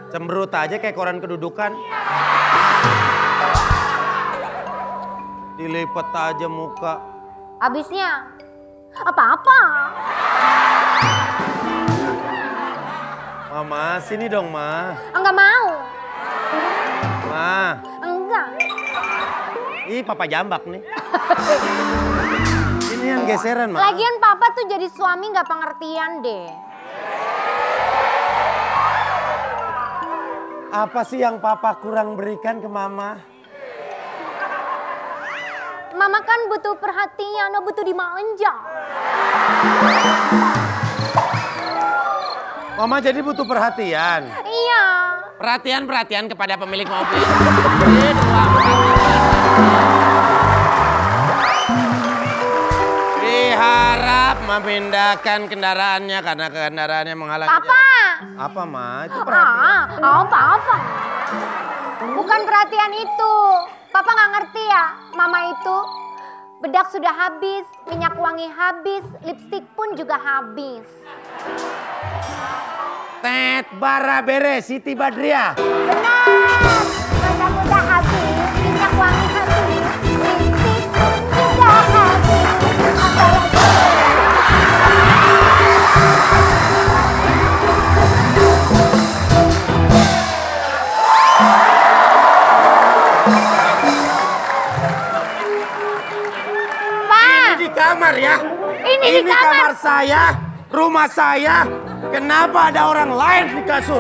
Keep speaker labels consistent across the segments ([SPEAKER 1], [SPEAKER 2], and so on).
[SPEAKER 1] Cemberut aja kayak koran kedudukan. Dilipat aja muka.
[SPEAKER 2] Habisnya apa-apa.
[SPEAKER 1] Mama, sini dong, Ma.
[SPEAKER 2] Enggak mau.
[SPEAKER 1] Ma.
[SPEAKER 2] Enggak.
[SPEAKER 1] Ih, papa jambak nih. Ini yang geseran, Ma.
[SPEAKER 2] Lagian papa tuh jadi suami nggak pengertian deh.
[SPEAKER 1] Apa sih yang papa kurang berikan ke mama?
[SPEAKER 2] Mama kan butuh perhatian, butuh dimanja.
[SPEAKER 1] Mama jadi butuh perhatian.
[SPEAKER 2] Iya.
[SPEAKER 3] Perhatian kepada pemilik mobil.
[SPEAKER 1] Diharap memindahkan kendaraannya karena kendaraannya menghalangi.
[SPEAKER 2] Papa.
[SPEAKER 1] Apa, Ma? Itu perhatian.
[SPEAKER 2] Apa-apa. Bukan perhatian itu. Papa nggak ngerti ya, Mama itu bedak sudah habis, minyak wangi habis, lipstik pun juga habis.
[SPEAKER 1] Tet bara bere Siti Badriah.
[SPEAKER 2] Benar, bedak udah habis, minyak wangi habis, lipstik pun juga habis. Apalagi
[SPEAKER 1] Di kamar ya.
[SPEAKER 2] Ini di kamar
[SPEAKER 1] saya, rumah saya. Kenapa ada orang lain di kasur?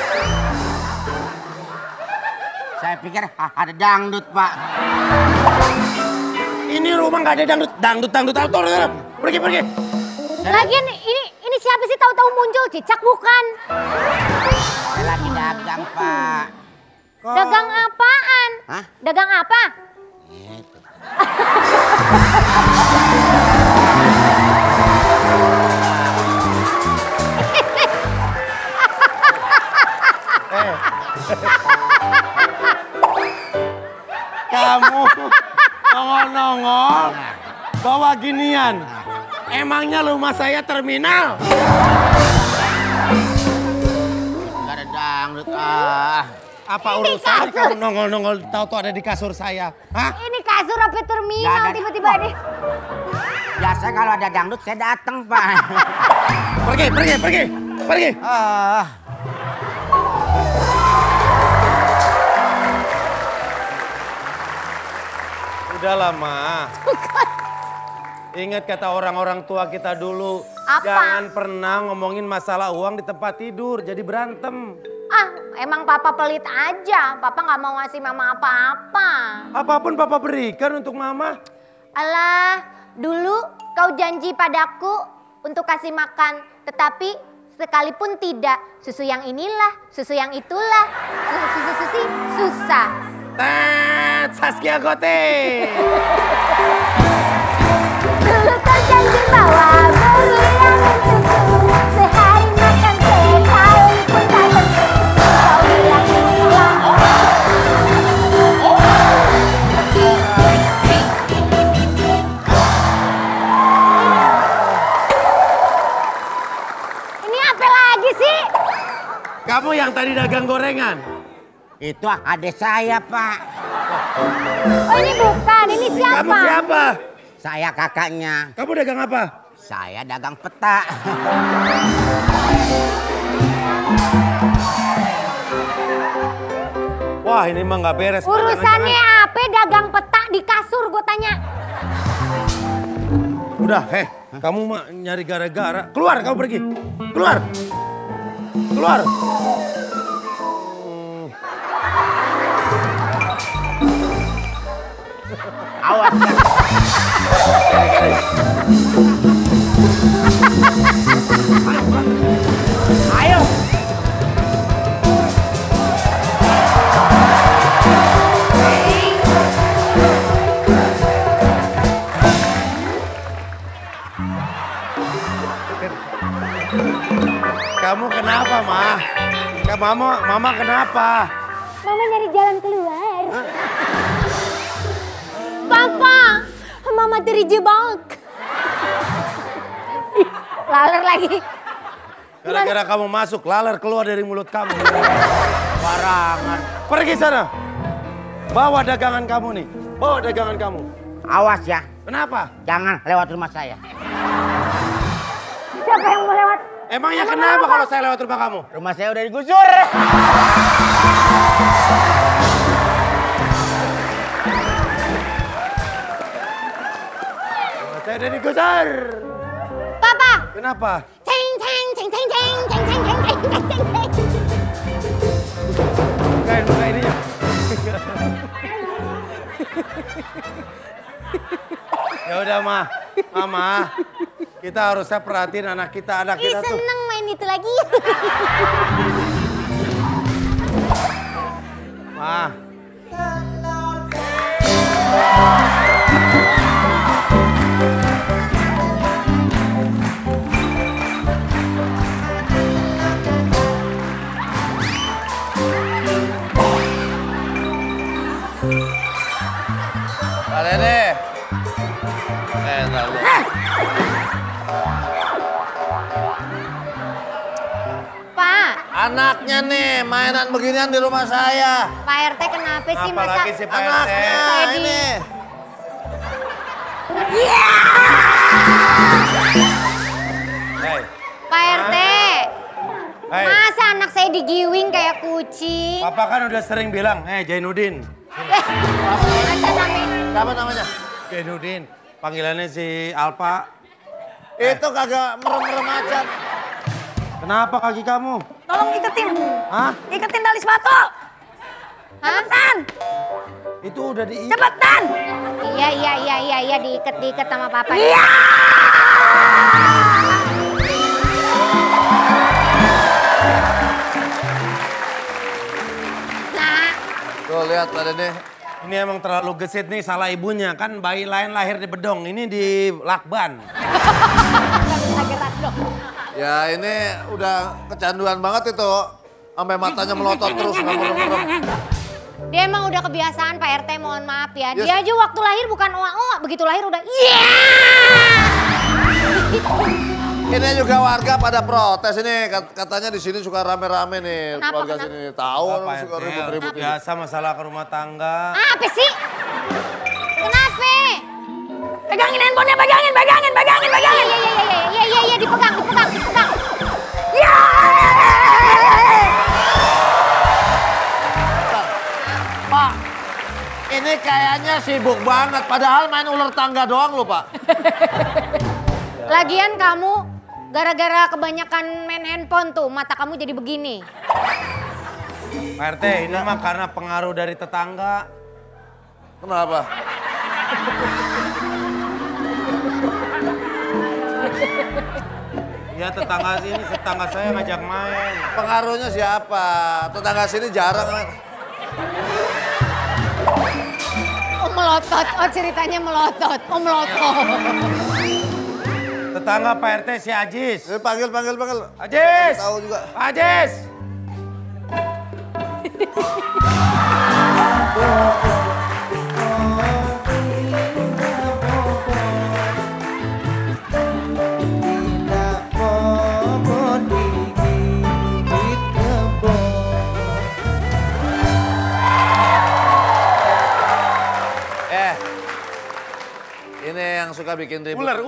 [SPEAKER 3] Saya pikir ada dangdut, Pak.
[SPEAKER 1] Ini rumah nggak ada dangdut. Pergi.
[SPEAKER 2] Lagian ini siapa sih tahu-tahu muncul, Cicak bukan?
[SPEAKER 3] Saya lagi dagang, Pak.
[SPEAKER 2] Dagang apaan?
[SPEAKER 3] Hah?
[SPEAKER 2] Dagang apa?
[SPEAKER 3] Gitu.
[SPEAKER 1] Kamu nongol-nongol bawa ginian. Emangnya rumah saya terminal?
[SPEAKER 3] Gak ada dangdut, ah.
[SPEAKER 1] Apa urusan kamu nongol-nongol tahu-tahu ada di kasur saya? Hah?
[SPEAKER 2] Ini kasur apa terminal
[SPEAKER 3] Nggak ada.
[SPEAKER 2] tiba-tiba nih?
[SPEAKER 3] Biasa kalau ada dangdut saya datang, Pak.
[SPEAKER 1] Pergi. Udahlah, Ma. Ingat kata orang-orang tua kita dulu.
[SPEAKER 2] Apa?
[SPEAKER 1] Jangan pernah ngomongin masalah uang di tempat tidur, jadi berantem.
[SPEAKER 2] Emang papa pelit aja. Papa nggak mau ngasih mama apa-apa.
[SPEAKER 1] Apapun papa berikan untuk mama.
[SPEAKER 2] Alah, dulu kau janji padaku untuk kasih makan. Tetapi sekalipun tidak, susu yang inilah, susu yang itulah. Susu susah.
[SPEAKER 1] Tet, Saskia Gote.
[SPEAKER 2] Dulu kau janji bawa berlian untukku. Sehari makan sekali pun tak tentu. Kau bilang inilah. Ini apa lagi sih?
[SPEAKER 1] Kamu yang tadi dagang gorengan.
[SPEAKER 3] Itu adik saya, Pak.
[SPEAKER 2] Oh ini bukan, ini siapa?
[SPEAKER 1] Kamu siapa?
[SPEAKER 3] Saya kakaknya.
[SPEAKER 1] Kamu dagang apa?
[SPEAKER 3] Saya dagang peta.
[SPEAKER 1] Wah, ini mah nggak beres.
[SPEAKER 2] Urusannya apa dagang peta di kasur gue tanya.
[SPEAKER 1] Udah, kamu mah nyari gara-gara. Keluar, kamu pergi. Keluar.
[SPEAKER 3] Awas. Ayo.
[SPEAKER 1] Kamu kenapa, Ma? Mama kenapa?
[SPEAKER 2] Mama nyari jalan keluar. Papa, Mama terjebak. Laler lagi.
[SPEAKER 1] Gara-gara kamu masuk, laler keluar dari mulut kamu.
[SPEAKER 3] Barangan.
[SPEAKER 1] Pergi sana. Bawa dagangan kamu nih. Bawa dagangan kamu.
[SPEAKER 3] Awas ya,
[SPEAKER 1] Kenapa?
[SPEAKER 3] jangan lewat rumah saya.
[SPEAKER 2] Siapa yang mau lewat?
[SPEAKER 1] Emangnya kenapa kalau saya lewat rumah kamu?
[SPEAKER 3] Rumah saya udah digusur.
[SPEAKER 1] Saya udah digusur.
[SPEAKER 2] Papa.
[SPEAKER 1] Kenapa?
[SPEAKER 2] Ceng ceng ceng ceng ceng ceng ceng ceng ceng ceng ceng ceng.
[SPEAKER 1] Buka ininya. Ya udah Mama, kita harusnya perhatiin anak kita
[SPEAKER 2] Ih,
[SPEAKER 1] tuh.
[SPEAKER 2] seneng main itu lagi.
[SPEAKER 1] Ma.
[SPEAKER 4] Pak Dede. Entar lu.
[SPEAKER 2] Pak,
[SPEAKER 4] Anaknya nih mainan beginian di rumah saya.
[SPEAKER 2] Pak RT kenapa sih
[SPEAKER 1] Apa
[SPEAKER 2] masa?
[SPEAKER 1] lagi sih Pak RT?
[SPEAKER 4] Anaknya
[SPEAKER 2] Jadi-
[SPEAKER 4] ini.
[SPEAKER 1] Hei,
[SPEAKER 2] Pak RT,
[SPEAKER 1] hei.
[SPEAKER 2] masa anak saya digiwing kayak kucing?
[SPEAKER 1] Papa kan udah sering bilang, Jainuddin.
[SPEAKER 2] Masa namanya?
[SPEAKER 4] Siapa namanya?
[SPEAKER 1] Jainuddin. Panggilannya si Alpa.
[SPEAKER 4] Itu kagak merem-merem aja.
[SPEAKER 1] Kenapa kaki kamu?
[SPEAKER 5] Tolong iketin.
[SPEAKER 1] Hah?
[SPEAKER 5] Iketin tali sepatu. Cepetan.
[SPEAKER 1] Itu udah di...
[SPEAKER 5] Cepetan.
[SPEAKER 2] Iya, diikat sama papa.
[SPEAKER 5] Iya.
[SPEAKER 2] Nah,
[SPEAKER 4] Tuh lihat Pak Dede.
[SPEAKER 1] Ini emang terlalu gesit nih, salah ibunya. Kan bayi lain lahir di bedong, ini di lakban.
[SPEAKER 4] Ya ini udah kecanduan banget itu. Sampai matanya melotot terus nggak merem-merem.
[SPEAKER 2] dia emang udah kebiasaan Pak RT, mohon maaf ya.
[SPEAKER 4] Yes.
[SPEAKER 2] Dia aja waktu lahir bukan oa-oa, begitu lahir udah iya.
[SPEAKER 4] Ini juga warga pada protes ini katanya di sini suka rame-rame nih
[SPEAKER 2] Kenapa,
[SPEAKER 4] keluarga
[SPEAKER 2] kenapa?
[SPEAKER 4] sini. Tahu
[SPEAKER 1] Pak
[SPEAKER 4] orang suka
[SPEAKER 1] RT,
[SPEAKER 4] ribut-ribut ini.
[SPEAKER 1] biasa masalah ke rumah tangga.
[SPEAKER 2] Apa sih? Kenapa?
[SPEAKER 5] Pegangin handphonenya, pegangin.
[SPEAKER 2] Iya, dipegang.
[SPEAKER 5] Ya.
[SPEAKER 4] Pak, ini kayaknya sibuk banget. Padahal main ular tangga doang loh Pak.
[SPEAKER 2] Lagian kamu gara-gara kebanyakan main handphone tuh mata kamu jadi begini.
[SPEAKER 1] Pak RT, ini mah karena pengaruh dari tetangga.
[SPEAKER 4] Kenapa?
[SPEAKER 1] Ya tetangga saya ngajak main.
[SPEAKER 4] Pengaruhnya siapa? Tetangga sini jarang.
[SPEAKER 2] Oh melotot, ceritanya melotot. Oh melotot.
[SPEAKER 1] Tetangga Pak RT si Ajis.
[SPEAKER 4] Panggil.
[SPEAKER 1] Ajis!
[SPEAKER 4] Tahu juga.
[SPEAKER 1] Ajis!
[SPEAKER 4] Ini yang suka bikin ribut.
[SPEAKER 1] Ular.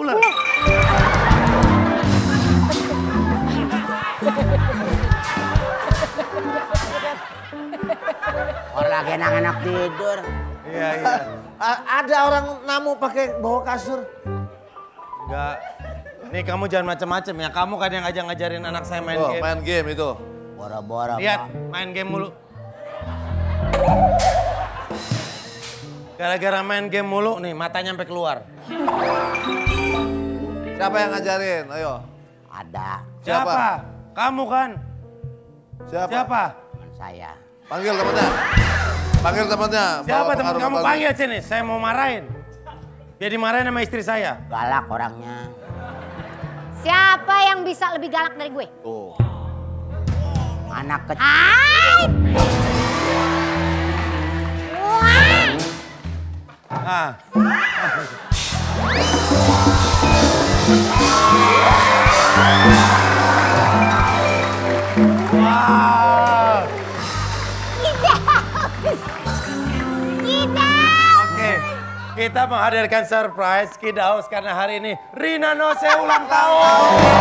[SPEAKER 3] Orang lagi enak-enak tidur.
[SPEAKER 1] Iya.
[SPEAKER 4] Ada orang namu pakai bawa kasur.
[SPEAKER 1] Enggak. Nih kamu jangan macam-macam ya. Kamu kan yang ngajarin anak saya main
[SPEAKER 4] Oh,
[SPEAKER 1] game.
[SPEAKER 4] main game itu.
[SPEAKER 3] Bora-bora,
[SPEAKER 1] Lihat,
[SPEAKER 3] Pak.
[SPEAKER 1] main game mulu. Gara-gara main game mulu nih, matanya sampai keluar.
[SPEAKER 4] Siapa yang ngajarin? Ayo.
[SPEAKER 3] Ada.
[SPEAKER 4] Siapa?
[SPEAKER 1] Kamu kan? Siapa?
[SPEAKER 3] Teman saya.
[SPEAKER 4] Panggil temannya.
[SPEAKER 1] Siapa
[SPEAKER 4] Bawa
[SPEAKER 1] teman
[SPEAKER 4] pengaruh
[SPEAKER 1] kamu?
[SPEAKER 4] bagus.
[SPEAKER 1] Panggil sini, saya mau marahin. Biar dimarahin sama istri saya.
[SPEAKER 3] Galak orangnya.
[SPEAKER 2] Siapa yang bisa lebih galak dari gue?
[SPEAKER 4] Tuh.
[SPEAKER 3] Anak kecil.
[SPEAKER 2] Hai! Wah!
[SPEAKER 1] Ah. kita menghadirkan surprise Kidaus karena hari ini Rina Nose ulang tahun.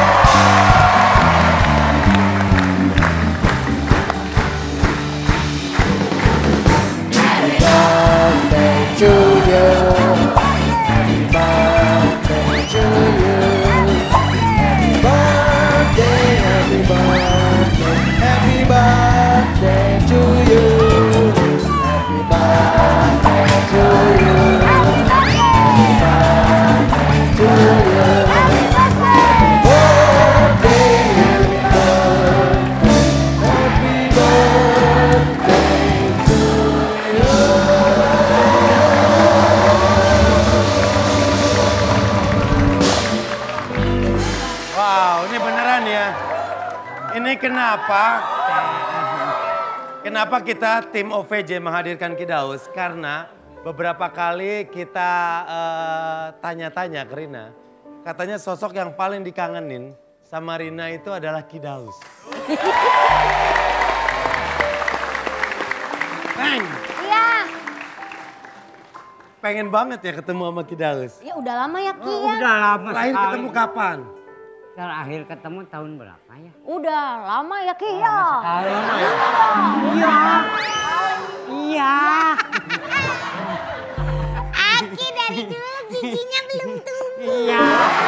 [SPEAKER 1] Wow, ini beneran ya. Ini kenapa kita tim OVJ menghadirkan Kidaus? Karena beberapa kali kita tanya-tanya ke Rina. Katanya sosok yang paling dikangenin sama Rina itu adalah Kidaus. Peng,
[SPEAKER 2] Iya.
[SPEAKER 1] pengen banget ya ketemu sama Kidaus.
[SPEAKER 2] Ya udah lama ya Ki ya.
[SPEAKER 3] Udah lama
[SPEAKER 1] Terakhir
[SPEAKER 3] sekali.
[SPEAKER 1] ketemu kapan?
[SPEAKER 3] Terakhir ketemu tahun berapa ya?
[SPEAKER 2] Udah lama ya Ki ya.
[SPEAKER 1] Lama ya?
[SPEAKER 3] Iya.
[SPEAKER 2] Aki dari dulu giginya belum tumbuh.
[SPEAKER 3] Iya.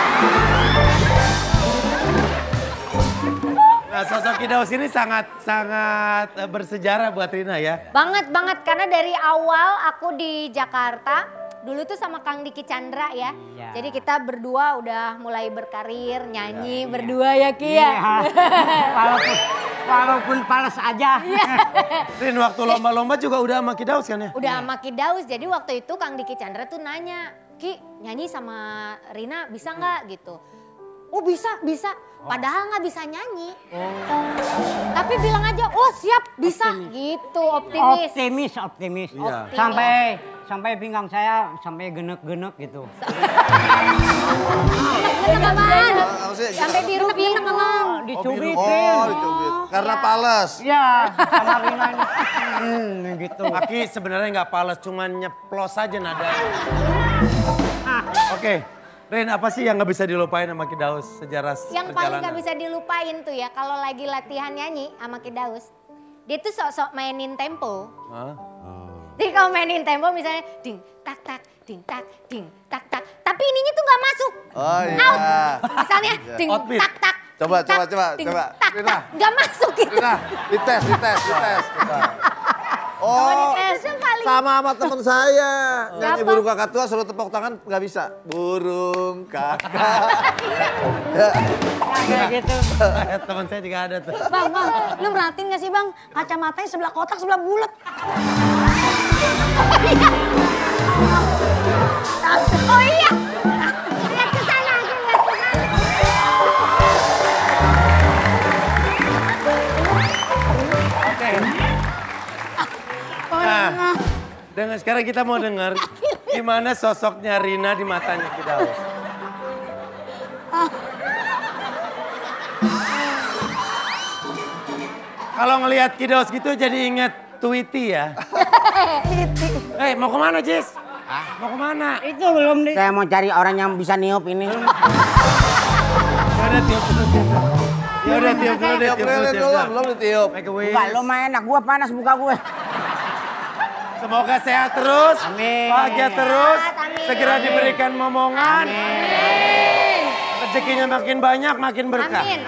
[SPEAKER 1] Nah, sosok Kidaus ini sangat bersejarah buat Rina ya.
[SPEAKER 2] Banget karena dari awal aku di Jakarta dulu tuh sama Kang Diki Chandra ya.
[SPEAKER 3] Iya.
[SPEAKER 2] Jadi kita berdua udah mulai berkarir nyanyi berdua ya Ki ya.
[SPEAKER 3] Walaupun palas aja.
[SPEAKER 1] Rin, waktu lomba-lomba juga udah sama Kidaus kan ya?
[SPEAKER 2] Udah sama Ki Daus, jadi waktu itu Kang Diki Chandra tuh nanya, Ki nyanyi sama Rina bisa nggak gitu. Oh bisa. Padahal nggak bisa nyanyi. Tapi bilang aja, oh siap bisa gitu, optimis.
[SPEAKER 3] Optimis.
[SPEAKER 1] Iya.
[SPEAKER 3] Sampai pinggang saya sampai genek-genek gitu.
[SPEAKER 2] Genek apaan?
[SPEAKER 4] Apa sih?
[SPEAKER 2] Sampai biru-biru.
[SPEAKER 3] Dicubit.
[SPEAKER 4] Oh, dicubit. Karena pales.
[SPEAKER 3] Ya, sama Rina ini. Gitu.
[SPEAKER 1] Aki sebenarnya nggak pales, cuman nyeplos aja nada. Oke, Rin, apa sih yang nggak bisa dilupain sama Kidaus sejarah
[SPEAKER 2] Yang paling
[SPEAKER 1] perjalanan?
[SPEAKER 2] gak bisa dilupain tuh ya, kalau lagi latihan nyanyi sama Ki Daus, dia tuh sok-sok mainin tempo.
[SPEAKER 1] Hah?
[SPEAKER 2] Jadi kalau mainin tempo misalnya ding tak tak, ding tak, ding tak tak. Tapi ininya tuh gak masuk.
[SPEAKER 4] Oh iya.
[SPEAKER 2] Out. Misalnya ding
[SPEAKER 1] Outbeat.
[SPEAKER 2] tak tak.
[SPEAKER 4] Coba,
[SPEAKER 2] ding, tak,
[SPEAKER 4] coba.
[SPEAKER 2] ding,
[SPEAKER 4] Coba.
[SPEAKER 2] Tak
[SPEAKER 4] Rina.
[SPEAKER 2] tak. Gak masuk gitu.
[SPEAKER 4] Rina, dites. Coba. Oh,
[SPEAKER 2] Itu paling.
[SPEAKER 4] sama temen saya. Nyanyi
[SPEAKER 2] Siapa?
[SPEAKER 4] burung kakak tua suruh tepuk tangan nggak bisa. Burung kakak. Ya.
[SPEAKER 3] Kayak gitu.
[SPEAKER 1] Teman saya juga ada tuh.
[SPEAKER 5] Bang, lu merhatiin gak sih bang? Kacamatanya sebelah kotak, sebelah bulat.
[SPEAKER 2] Oh iya. Lihat ke sana aja, lihat ke sana.
[SPEAKER 1] Oke. Nah, sekarang kita mau dengar gimana sosoknya Rina di matanya Kidaus. Kalau ngelihat Kidaus gitu jadi inget Tweety ya. Mau kemana Jis? Mau kemana?
[SPEAKER 3] Itu belum di...
[SPEAKER 6] Saya mau cari orang yang bisa niup ini.
[SPEAKER 1] Yaudah tiup dulu. Yaudah tiup dulu deh.
[SPEAKER 4] Tiup lilin dulu, belum ditiup.
[SPEAKER 1] Make a wish.
[SPEAKER 6] Buka lo mah enak, gua panas buka gue.
[SPEAKER 1] Semoga sehat terus,
[SPEAKER 6] Amin.
[SPEAKER 1] bahagia terus,
[SPEAKER 2] Amin.
[SPEAKER 1] segera diberikan momongan. Rezekinya makin banyak, makin berkah.
[SPEAKER 2] Amin.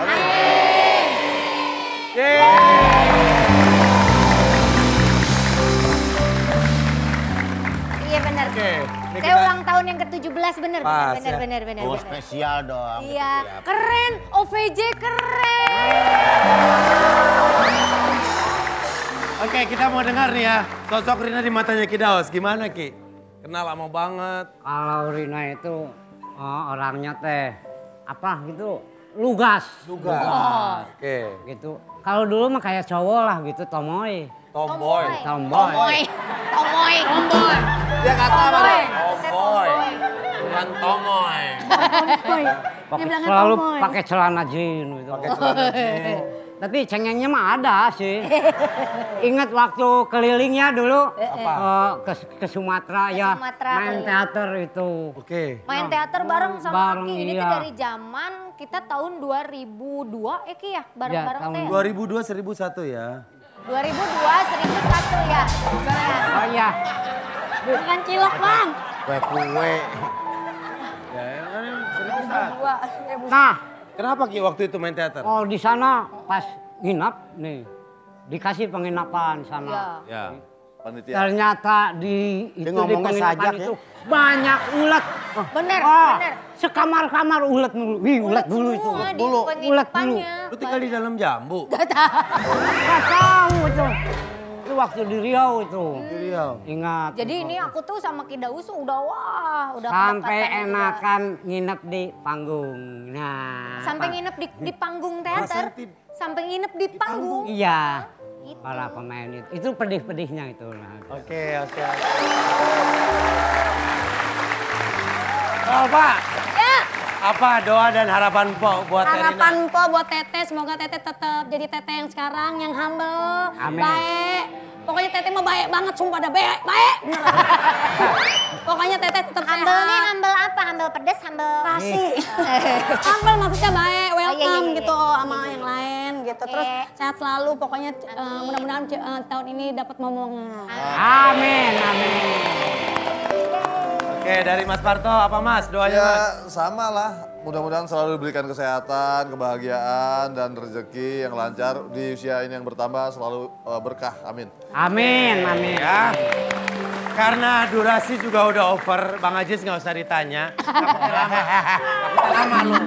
[SPEAKER 2] Iya benar.
[SPEAKER 1] Oke, ini
[SPEAKER 2] Saya
[SPEAKER 1] kita-
[SPEAKER 2] ulang tahun yang ke-17 bener.
[SPEAKER 1] Pas,
[SPEAKER 2] Bener.
[SPEAKER 1] ya.
[SPEAKER 6] Oh spesial dong.
[SPEAKER 2] Iya, keren. OVJ keren.
[SPEAKER 1] Oke, kita mau dengar nih ya, sosok Rina di matanya Kidaus. Gimana Ki? Kenal lama banget.
[SPEAKER 3] Kalau Rina itu orangnya teh apa gitu lugas.
[SPEAKER 1] Oke.
[SPEAKER 3] Gitu. Kalau dulu mah kayak cowok lah gitu, tomoy.
[SPEAKER 1] Tomboy.
[SPEAKER 3] Tomboy.
[SPEAKER 2] Tomoy.
[SPEAKER 4] Dia kata apa dong?
[SPEAKER 1] Tomboy. Bukan tomoy.
[SPEAKER 5] Dia bilangnya
[SPEAKER 3] Selalu
[SPEAKER 5] tomboy.
[SPEAKER 3] pakai celana jeans gitu.
[SPEAKER 1] Pakai celana jeans.
[SPEAKER 3] Tapi cengengnya mah ada sih. Ingat waktu kelilingnya dulu ke Sumatera ya,
[SPEAKER 2] Sumatera
[SPEAKER 3] main
[SPEAKER 2] keliling.
[SPEAKER 3] teater itu.
[SPEAKER 1] Oke.
[SPEAKER 2] Main teater bareng sama
[SPEAKER 3] Bareng,
[SPEAKER 2] Aki. Ini tuh
[SPEAKER 3] iya.
[SPEAKER 2] dari zaman kita tahun 2002 Ki ya, bareng-bareng
[SPEAKER 3] tahun
[SPEAKER 2] teh.
[SPEAKER 1] 2002 1001 ya.
[SPEAKER 2] 2002 1001 ya.
[SPEAKER 3] Oh iya.
[SPEAKER 5] Bukan cilok bang.
[SPEAKER 4] Kue-kue.
[SPEAKER 1] Ya, kan 1001.
[SPEAKER 3] Nah,
[SPEAKER 1] Kenapa Ki waktu itu main teater?
[SPEAKER 3] oh di sana pas nginap nih, dikasih penginapan
[SPEAKER 2] Ya.
[SPEAKER 3] sana.
[SPEAKER 1] Ya.
[SPEAKER 4] Panitia.
[SPEAKER 3] Ternyata di itu di
[SPEAKER 6] ngomongnya
[SPEAKER 3] penginapan
[SPEAKER 6] sajak
[SPEAKER 3] itu banyak ulet.
[SPEAKER 2] Bener,
[SPEAKER 3] Oh,
[SPEAKER 2] bener.
[SPEAKER 3] sekamar-kamar ulet mulu. Wih, ulet dulu itu.
[SPEAKER 2] Semua di
[SPEAKER 3] Ulet dulu.
[SPEAKER 2] penginapannya.
[SPEAKER 1] Lu tinggal di dalam jambu.
[SPEAKER 3] Gak tahu itu. Itu waktu di Riau itu.
[SPEAKER 1] Di Riau.
[SPEAKER 3] Ingat.
[SPEAKER 2] Jadi ini aku tuh sama Ki Daus udah udah
[SPEAKER 3] sampai
[SPEAKER 2] kedekatan juga.
[SPEAKER 3] enakan nginep di panggung. Nah.
[SPEAKER 2] Sampai
[SPEAKER 3] apa?
[SPEAKER 2] nginep di panggung teater. Sampai nginep di panggung.
[SPEAKER 3] Iya.
[SPEAKER 2] Gitu.
[SPEAKER 3] Para pemain itu. Itu pedih-pedihnya itu. Nah.
[SPEAKER 1] Oke. Oh, Pak.
[SPEAKER 2] Ya,
[SPEAKER 1] Apa doa dan harapan Po buat
[SPEAKER 5] Harapan
[SPEAKER 1] Erina?
[SPEAKER 5] po buat Teteh, semoga Teteh tetap jadi Teteh yang sekarang, yang humble,
[SPEAKER 3] Amin.
[SPEAKER 5] baik. Pokoknya Teteh mah baik banget, sumpah dah baik, baik. beneran. Pokoknya Teteh tetap
[SPEAKER 2] humble nih
[SPEAKER 5] sehat.
[SPEAKER 2] humble apa? Humble pedes, humble
[SPEAKER 5] Rasi. Humble maksudnya baik, welcome
[SPEAKER 2] iya.
[SPEAKER 5] gitu sama yang lain gitu. Terus
[SPEAKER 2] Oke.
[SPEAKER 5] sehat selalu, pokoknya mudah-mudahan tahun ini dapat momongan.
[SPEAKER 3] Amin, amin.
[SPEAKER 1] Oke, dari Mas Parto apa Mas doanya
[SPEAKER 7] Ya
[SPEAKER 1] Mas?
[SPEAKER 7] sama lah, mudah-mudahan selalu diberikan kesehatan, kebahagiaan, dan rezeki yang lancar. Di usia ini yang bertambah selalu berkah, amin.
[SPEAKER 3] Amin, amin.
[SPEAKER 1] Ya. Karena durasi juga udah over, Bang Ajis nggak usah ditanya. Takutnya lama. Takutnya lama lu.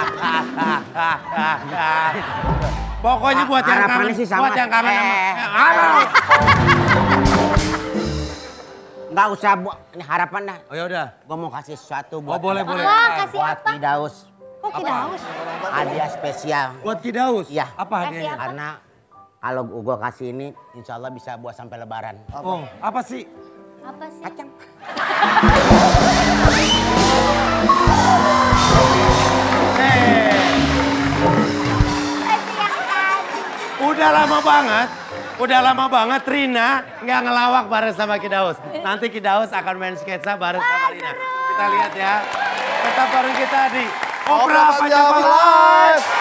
[SPEAKER 1] Pokoknya buat yang
[SPEAKER 6] Harapannya
[SPEAKER 1] kangen,
[SPEAKER 6] sih sama.
[SPEAKER 1] buat yang kangen sama.
[SPEAKER 6] Nggak usah, ini harapan dah.
[SPEAKER 1] Oh ya udah.
[SPEAKER 6] Gue mau kasih sesuatu
[SPEAKER 1] Oh
[SPEAKER 6] buat
[SPEAKER 1] boleh boleh.
[SPEAKER 2] Wah, kasih
[SPEAKER 6] buat
[SPEAKER 2] apa?
[SPEAKER 6] Kidaus.
[SPEAKER 5] Kok Kidaus?
[SPEAKER 6] Hadiah spesial.
[SPEAKER 1] Buat Kidaus.
[SPEAKER 6] Iya.
[SPEAKER 1] Apa
[SPEAKER 2] Kasih
[SPEAKER 1] hadiahnya?
[SPEAKER 2] apa?
[SPEAKER 6] Karena kalau gue kasih ini, insya Allah bisa buat sampai lebaran.
[SPEAKER 1] Oh apa sih?
[SPEAKER 2] Apa sih?
[SPEAKER 6] Kacang.
[SPEAKER 1] Udah lama banget Rina nggak ngelawak bareng sama Kidaus. Nanti Kidaus akan main sketsa bareng sama Rina. Kita lihat ya. Tetap bareng kita di Opera Panjang
[SPEAKER 7] Live.